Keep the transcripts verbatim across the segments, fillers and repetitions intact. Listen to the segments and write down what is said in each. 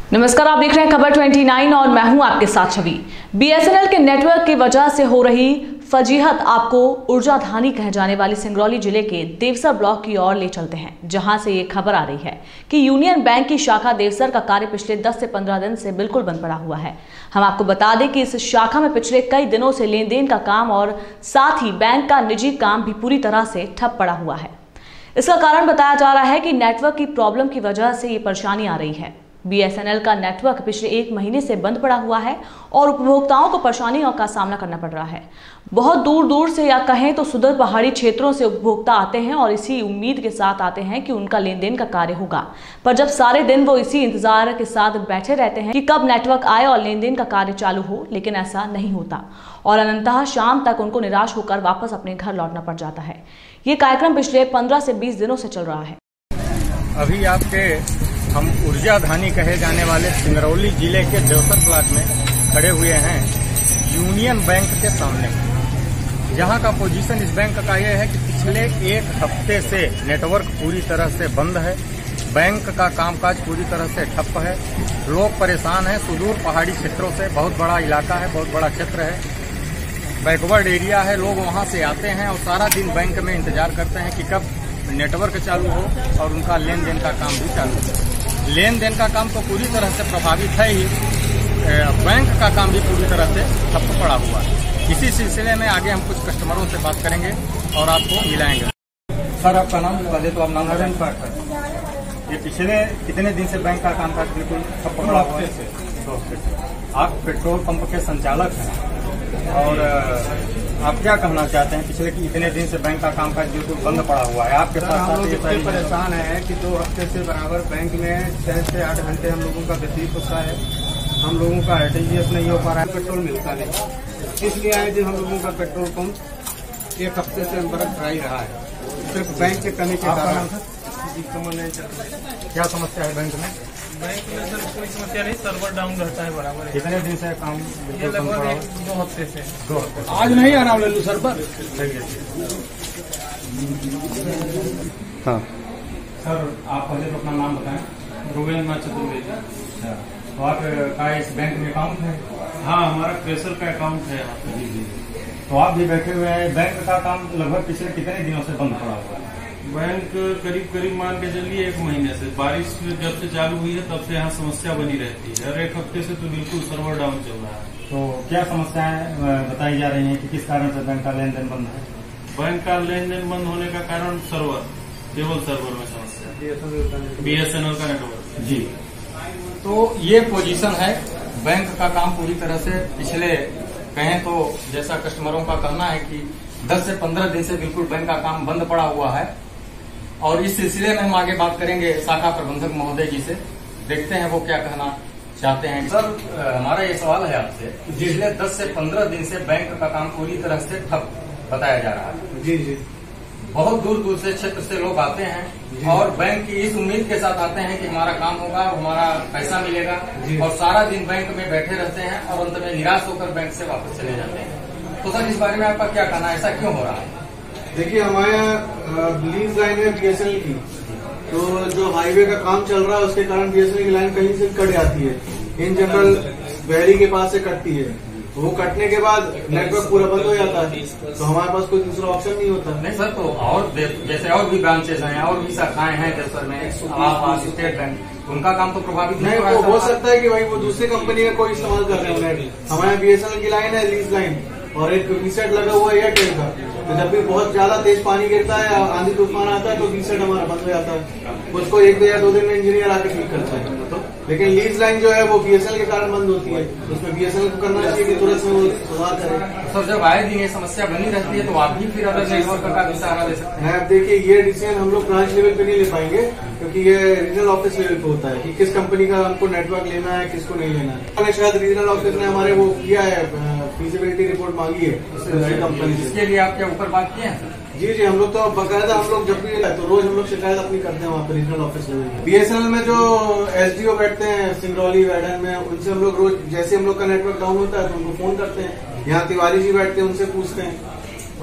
नमस्कार, आप देख रहे हैं खबर उनतीस और मैं हूं आपके साथ छवि। बीएसएनएल के नेटवर्क की वजह से हो रही फजीहत आपको ऊर्जाधानी कहे जाने वाली सिंगरौली जिले के देवसर ब्लॉक की ओर ले चलते हैं, जहां से ये खबर आ रही है कि यूनियन बैंक की शाखा देवसर का कार्य पिछले दस से पंद्रह दिन से बिल्कुल बंद पड़ा हुआ है। हम आपको बता दें कि इस शाखा में पिछले कई दिनों से लेन देन का काम और साथ ही बैंक का निजी काम भी पूरी तरह से ठप पड़ा हुआ है। इसका कारण बताया जा रहा है कि नेटवर्क की प्रॉब्लम की वजह से ये परेशानी आ रही है। बीएसएनएल का नेटवर्क पिछले एक महीने से बंद पड़ा हुआ है और उपभोक्ताओं को परेशानियों का सामना करना पड़ रहा है। बहुत दूर दूर से या कहें तो सुदूर पहाड़ी क्षेत्रों से उपभोक्ता आते हैं और इसी उम्मीद के साथ आते हैं कि उनका लेन देन का कार्य होगा, पर जब सारे दिन वो इसी इंतजार के साथ बैठे रहते हैं कि कब नेटवर्क आए और लेन देन का कार्य चालू हो, लेकिन ऐसा नहीं होता और अनंतः शाम तक उनको निराश होकर वापस अपने घर लौटना पड़ जाता है। ये कार्यक्रम पिछले पंद्रह से बीस दिनों से चल रहा है। अभी आपके हम ऊर्जाधानी कहे जाने वाले सिंगरौली जिले के देवसर ब्लॉक में खड़े हुए हैं, यूनियन बैंक के सामने। यहाँ का पोजीशन इस बैंक का यह है कि पिछले एक हफ्ते से नेटवर्क पूरी तरह से बंद है, बैंक का कामकाज पूरी तरह से ठप है, लोग परेशान हैं। सुदूर पहाड़ी क्षेत्रों से, बहुत बड़ा इलाका है, बहुत बड़ा क्षेत्र है, बैकवर्ड एरिया है, लोग वहाँ से आते हैं और सारा दिन बैंक में इंतजार करते हैं कि कब नेटवर्क चालू हो और उनका लेन देन का काम भी चालू हो। लेन देन का काम तो पूरी तरह से प्रभावित है ही, बैंक का काम भी पूरी तरह से ठप पड़ा हुआ है। इसी सिलसिले में आगे हम कुछ कस्टमरों से बात करेंगे और आपको मिलाएंगे। सर, आपका नाम पहले तो आप नाम नरेंद्र पाठक। ये पिछले कितने दिन से बैंक का कामकाज बिल्कुल ठप पड़ा हुआ है? दो हफ्ते से। आप पेट्रोल पंप के संचालक हैं और आप क्या कहना चाहते हैं? पिछले इतने दिन से बैंक का कामकाज बिल्कुल बंद पड़ा हुआ है, आपके साथ हम लोग इतने परेशान है कि दो हफ्ते से बराबर बैंक में छह से आठ घंटे हम लोगों का व्यतीत होता है। हम लोगों का आरटीजीएस नहीं हो पा रहा है, पेट्रोल मिलता नहीं। इसलिए आए दिन हम लोगों का पेट्रोल पंप एक हफ्ते से बरस रहा ही रहा है, सिर्फ बैंक के कमी के कारण। क्या समस्या है बैंक में? बैंक में सर कोई समस्या नहीं, सर्वर डाउन रहता है बराबर। कितने दिन से काम? ये लगभग दो हफ्ते से। दो हफ्ते आज नहीं आ रहा हूँ लल्लू सर पर। हाँ सर, आप पहले तो अपना नाम बताएं। ध्रुवेंद्र चतुर्वेदी। अच्छा, तो आप का इस बैंक में अकाउंट है? हाँ, हमारा क्रेसर का अकाउंट है यहाँ पे। जी जी। तो आप भी बैठे हुए हैं, बैंक का काम लगभग पिछले कितने दिनों से बंद पड़ा हुआ है? बैंक करीब करीब मान के चलिए एक महीने से, बारिश जब से चालू हुई है तब से यहाँ समस्या बनी रहती है और एक हफ्ते से तो बिल्कुल सर्वर डाउन चल रहा है। तो क्या समस्याएं बताई जा रही हैं कि किस कारण से बैंक का लेन देन बंद है? बैंक का लेन देन बंद होने का कारण सर्वर, केबल सर्वर में समस्या, बीएसएनएल का नेटवर्क। जी, तो ये पोजीशन है। बैंक का काम पूरी तरह से पिछले कहें तो जैसा कस्टमरों का कहना है कि दस से पंद्रह दिन से बिल्कुल बैंक का काम बंद पड़ा हुआ है और इस सिलसिले में हम आगे बात करेंगे शाखा प्रबंधक महोदय जी से। देखते हैं वो क्या कहना चाहते हैं। सर, हमारा ये सवाल है आपसे, पिछले दस से पंद्रह दिन से बैंक का काम पूरी तरह से ठप बताया जा रहा है। जी जी। बहुत दूर दूर से क्षेत्र से लोग आते हैं और बैंक की इस उम्मीद के साथ आते हैं कि हमारा काम होगा, हमारा पैसा मिलेगा और सारा दिन बैंक में बैठे रहते हैं और अंत में निराश होकर बैंक से वापस चले जाते हैं। तो सर, इस बारे में आपका क्या कहना है, ऐसा क्यों हो रहा है? देखिए, हमारे यहाँ लीज लाइन है बीएसएनएल की, तो जो हाईवे का काम चल रहा है उसके कारण बीएसएनएल की लाइन कहीं से कट जाती है। इन जनरल बहरी के पास से कटती है, वो कटने के बाद नेटवर्क पूरा बंद हो जाता है, तो हमारे पास कोई दूसरा ऑप्शन नहीं होता। नहीं सर, तो और जैसे और भी ब्रांचेस हैं और भी शाखाएं हैं देवसर में, स्टेट बैंक, उनका काम तो प्रभावित नहीं हो हो सकता है कि भाई वो दूसरी कंपनी का कोई इस्तेमाल कर रहे हैं। हमारे यहाँ बीएसएनएल की लाइन है, लीज लाइन, और एक वीसेट लगा हुआ है एयरटेल का। तो जब भी बहुत ज्यादा तेज पानी गिरता है, आंधी तूफान आता है, तो वीसेट हमारा बंद हो जाता है। उसको एक दो या दो दिन में इंजीनियर आके ठीक करता है। लेकिन लीज लाइन जो है वो बीएसएनएल के कारण बंद होती है, उसमें बीएसएनएल को करना चाहिए कि तुरंत में वो सुधार करे। सर, जब आए दिन ये समस्या बनी रहती है तो आप भी फिर अदर नेटवर्क का भी सहारा ले सकते हैं। अब देखिए, ये डिसीजन हम लोग ब्रांच लेवल पे नहीं ले पाएंगे, क्योंकि ये रीजनल ऑफिस लेवल पे होता है कि किस कंपनी का हमको नेटवर्क लेना है, किसको नहीं लेना है। शायद रीजनल ऑफिस ने हमारे वो किया है, फीजिबिलिटी रिपोर्ट मांगी है कंपनी से। इसके लिए आप क्या ऊपर बात किए हैं? जी जी, हम लोग तो बकायदा हम लोग जब भी तो रोज हम लोग शिकायत अपनी करते हैं वहाँ पे रीजनल ऑफिस में। बीएसएनएल में जो एसडीओ बैठते हैं सिंगरौली वैडन में, उनसे हम लोग रोज जैसे हम लोग का नेटवर्क डाउन होता है तो उनको फोन करते हैं। यहाँ तिवारी जी बैठते हैं, उनसे पूछते हैं।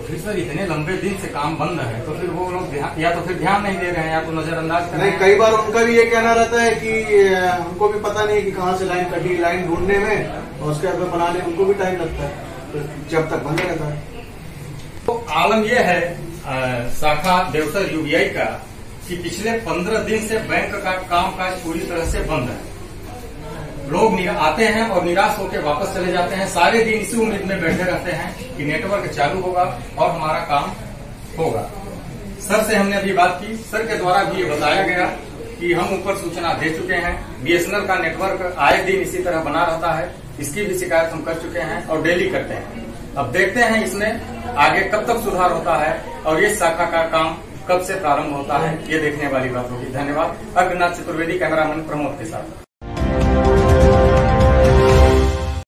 फिर सर इतने लंबे दिन से काम बंद है तो फिर वो लोग या तो फिर ध्यान नहीं दे रहे हैं या तो नजरअंदाज कर रहे हैं। कई बार उनका भी ये कहना रहता है कि हमको भी पता नहीं है कि कहाँ से लाइन कटी, लाइन ढूंढने में और उसके बाद बनाने उनको भी टाइम लगता है, तो जब तक बंद रहता है। तो आलम यह है आ, शाखा देवसर यूबीआई का कि पिछले पंद्रह दिन से बैंक का कामकाज पूरी तरह से बंद है। लोग आते हैं और निराश होकर वापस चले जाते हैं, सारे दिन इसी उम्मीद में बैठे रहते हैं कि नेटवर्क चालू होगा और हमारा काम होगा। सर से हमने अभी बात की, सर के द्वारा भी ये बताया गया कि हम ऊपर सूचना दे चुके हैं, बीएसएनएल का नेटवर्क आए दिन इसी तरह बना रहता है, इसकी भी शिकायत हम कर चुके हैं और डेली करते हैं। अब देखते हैं इसमें आगे कब तक सुधार होता है और ये शाखा का काम कब से प्रारंभ होता है, ये देखने वाली बात होगी। धन्यवाद। अग्रनाथ चतुर्वेदी, कैमरामैन प्रमोद के साथ।